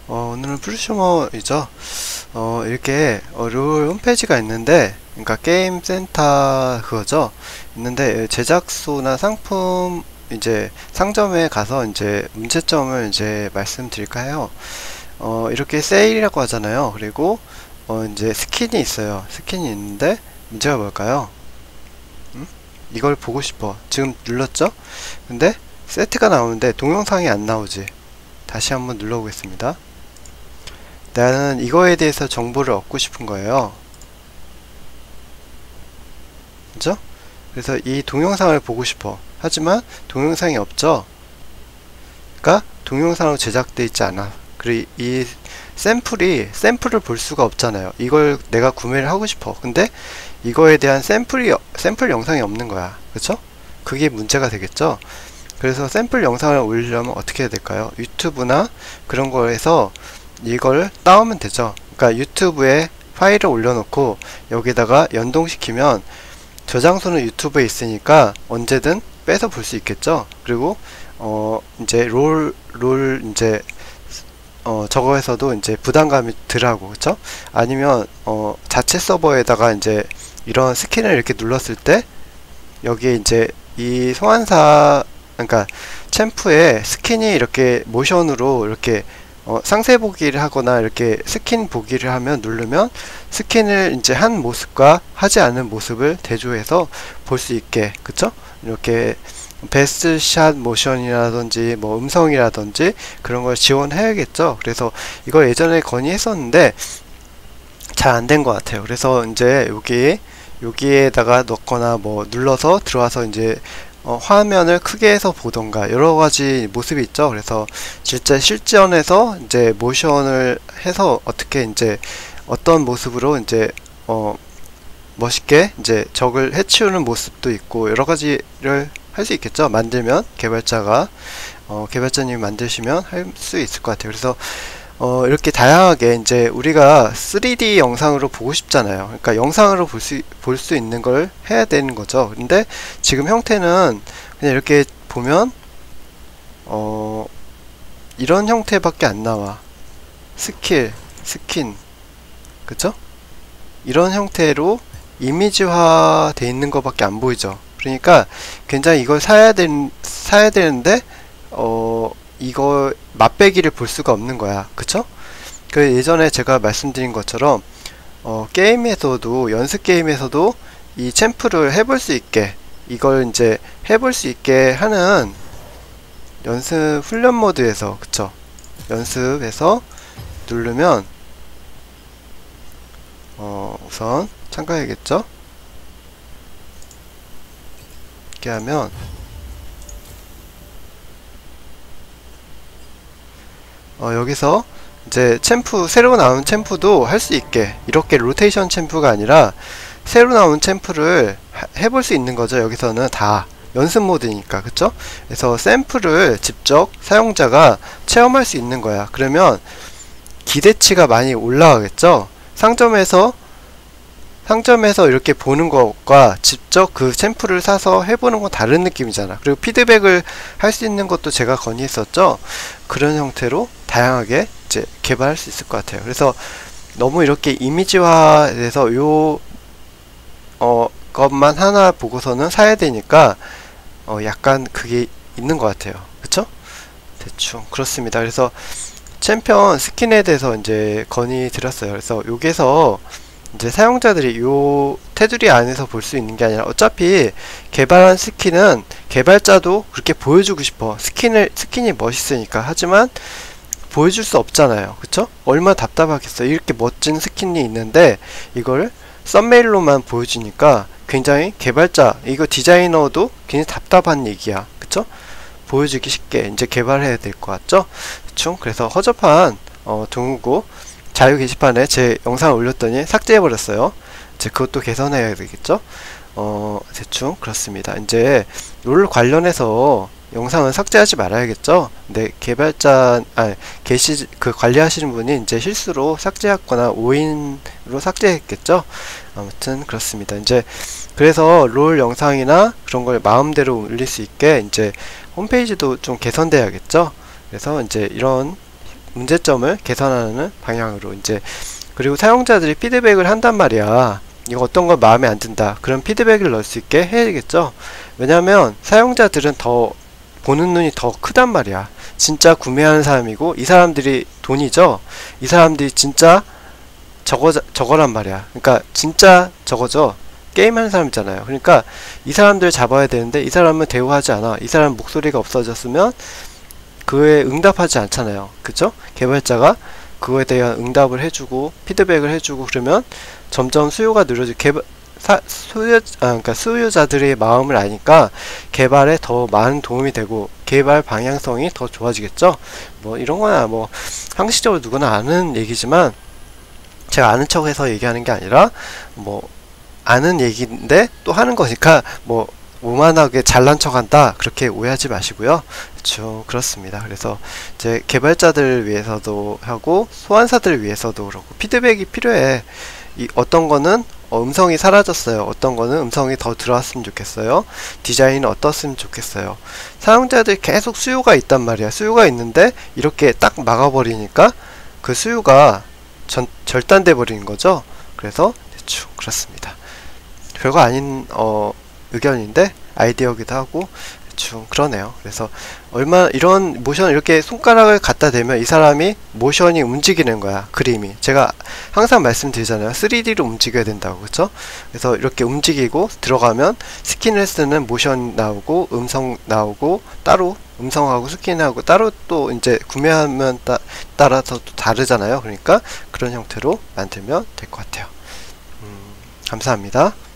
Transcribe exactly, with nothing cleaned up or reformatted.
어, 오늘은 프루시머이죠. 어, 이렇게 어, 롤 홈페이지가 있는데, 그러니까 게임 센터 그거죠. 있는데 제작소나 상품 이제 상점에 가서 이제 문제점을 이제 말씀드릴까 해요. 어, 이렇게 세일이라고 하잖아요. 그리고 어, 이제 스킨이 있어요. 스킨이 있는데 문제가 뭘까요? 음? 이걸 보고 싶어. 지금 눌렀죠? 근데 세트가 나오는데 동영상이 안 나오지. 다시 한번 눌러보겠습니다. 나는 이거에 대해서 정보를 얻고 싶은 거예요. 그죠? 그래서 이 동영상을 보고 싶어. 하지만 동영상이 없죠? 그러니까 동영상으로 제작되어 있지 않아. 그리고 이 샘플이 샘플을 볼 수가 없잖아요. 이걸 내가 구매를 하고 싶어. 근데 이거에 대한 샘플이 샘플 영상이 없는 거야. 그쵸? 그게 문제가 되겠죠? 그래서 샘플 영상을 올리려면 어떻게 해야 될까요? 유튜브나 그런 거에서 이걸 따오면 되죠. 그러니까 유튜브에 파일을 올려놓고 여기다가 연동시키면 저장소는 유튜브에 있으니까 언제든 빼서 볼 수 있겠죠. 그리고 어 이제 롤 롤 이제 어 저거에서도 이제 부담감이 덜하고, 그쵸? 아니면 어 자체 서버에다가 이제 이런 스킨을 이렇게 눌렀을 때 여기에 이제 이 소환사, 그러니까 챔프의 스킨이 이렇게 모션으로 이렇게 어, 상세 보기를 하거나 이렇게 스킨 보기를 하면 누르면 스킨을 이제 한 모습과 하지 않은 모습을 대조해서 볼 수 있게, 그쵸? 이렇게 베스트 샷 모션이라든지 뭐 음성이라든지 그런 걸 지원해야겠죠. 그래서 이걸 예전에 건의했었는데 잘 안 된 것 같아요. 그래서 이제 여기 여기에다가 넣거나 뭐 눌러서 들어와서 이제 어, 화면을 크게 해서 보던가 여러가지 모습이 있죠. 그래서 실제 실전에서 이제 모션을 해서 어떻게 이제 어떤 모습으로 이제 어 멋있게 이제 적을 해치우는 모습도 있고 여러가지를 할 수 있겠죠. 만들면 개발자가 어 개발자님이 만드시면 할 수 있을 것 같아요. 그래서 어 이렇게 다양하게 이제 우리가 쓰리디 영상으로 보고 싶잖아요. 그러니까 영상으로 볼 수 볼 수 있는 걸 해야 되는 거죠. 근데 지금 형태는 그냥 이렇게 보면 어 이런 형태밖에 안 나와. 스킬, 스킨, 그쵸? 이런 형태로 이미지화 돼 있는 것밖에 안 보이죠. 그러니까 굉장히 이걸 사야 되, 사야 되는데 어 이거 맛배기를 볼 수가 없는 거야. 그쵸? 그 예전에 제가 말씀드린 것처럼 어 게임에서도, 연습 게임에서도 이 챔프를 해볼 수 있게, 이걸 이제 해볼 수 있게 하는 연습 훈련 모드에서, 그쵸? 연습에서 누르면 어 우선 참가해야겠죠? 이렇게 하면 어, 여기서 이제 챔프, 새로 나온 챔프도 할 수 있게, 이렇게 로테이션 챔프가 아니라 새로 나온 챔프를 해볼 수 있는 거죠. 여기서는 다 연습 모드니까, 그쵸? 그래서 샘플을 직접 사용자가 체험할 수 있는 거야. 그러면 기대치가 많이 올라가겠죠? 상점에서 상점에서 이렇게 보는 것과 직접 그 챔프를 사서 해보는 건 다른 느낌이잖아. 그리고 피드백을 할 수 있는 것도 제가 건의했었죠. 그런 형태로 다양하게 이제 개발할 수 있을 것 같아요. 그래서 너무 이렇게 이미지화돼서 요 어 것만 하나 보고서는 사야 되니까 어 약간 그게 있는 것 같아요. 그쵸? 대충 그렇습니다. 그래서 챔피언 스킨에 대해서 이제 건의 드렸어요. 그래서 여기서 이제 사용자들이 요 테두리 안에서 볼 수 있는 게 아니라, 어차피 개발한 스킨은 개발자도 그렇게 보여주고 싶어. 스킨을 스킨이 멋있으니까. 하지만 보여줄 수 없잖아요. 그쵸? 얼마나 답답하겠어. 이렇게 멋진 스킨이 있는데 이걸 썸메일로만 보여주니까 굉장히 개발자, 이거 디자이너도 굉장히 답답한 얘기야. 그쵸? 보여주기 쉽게 이제 개발해야 될 것 같죠? 대충 그래서 허접한 어, 동우고 자유 게시판에 제 영상을 올렸더니 삭제해버렸어요. 이제 그것도 개선해야 되겠죠? 어, 대충 그렇습니다. 이제 롤 관련해서 영상은 삭제하지 말아야겠죠? 근데 개발자, 아, 게시, 그 관리하시는 분이 이제 실수로 삭제했거나 오인으로 삭제했겠죠? 아무튼 그렇습니다. 이제 그래서 롤 영상이나 그런 걸 마음대로 올릴 수 있게 이제 홈페이지도 좀 개선돼야겠죠? 그래서 이제 이런 문제점을 개선하는 방향으로 이제. 그리고 사용자들이 피드백을 한단 말이야. 이거 어떤 거 마음에 안 든다. 그럼 피드백을 넣을 수 있게 해야겠죠. 왜냐면 사용자들은 더 보는 눈이 더 크단 말이야. 진짜 구매하는 사람이고 이 사람들이 돈이죠. 이 사람들이 진짜 저거 저거란 말이야. 그러니까 진짜 저거죠. 게임하는 사람 있잖아요. 그러니까 이 사람들 잡아야 되는데 이 사람은 대우하지 않아. 이 사람 목소리가 없어졌으면 그에 응답하지 않잖아요. 그쵸? 개발자가 그거에 대한 응답을 해주고 피드백을 해주고 그러면 점점 수요가 늘어지고 개발 사, 소유, 아, 그러니까 소유자들의 마음을 아니까 개발에 더 많은 도움이 되고 개발 방향성이 더 좋아지겠죠. 뭐 이런 거야 뭐 상식적으로 누구나 아는 얘기지만 제가 아는 척해서 얘기하는 게 아니라 뭐 아는 얘기인데 또 하는 거니까 뭐 오만하게 잘난 척한다 그렇게 오해하지 마시고요. 그렇죠. 그렇습니다. 그래서 이제 개발자들을 위해서도 하고 소환사들을 위해서도 그렇고 피드백이 필요해. 이 어떤 거는 어, 음성이 사라졌어요. 어떤 거는 음성이 더 들어왔으면 좋겠어요. 디자인은 어떻으면 좋겠어요. 사용자들 계속 수요가 있단 말이야. 수요가 있는데 이렇게 딱 막아버리니까 그 수요가 전, 절단돼 버리는 거죠. 그래서 대충 그렇습니다. 별거 아닌 어, 의견인데 아이디어기도 하고 대충 그러네요. 그래서 얼마 이런 모션 이렇게 손가락을 갖다 대면 이 사람이 모션이 움직이는 거야. 그림이 제가 항상 말씀드리잖아요. 쓰리디로 움직여야 된다고. 그쵸? 그래서 이렇게 움직이고 들어가면 스킨을 쓰는 모션 나오고 음성 나오고 따로 음성하고 스킨하고 따로 또 이제 구매하면 따, 따라서 또 다르잖아요. 그러니까 그런 형태로 만들면 될 것 같아요. 음, 감사합니다.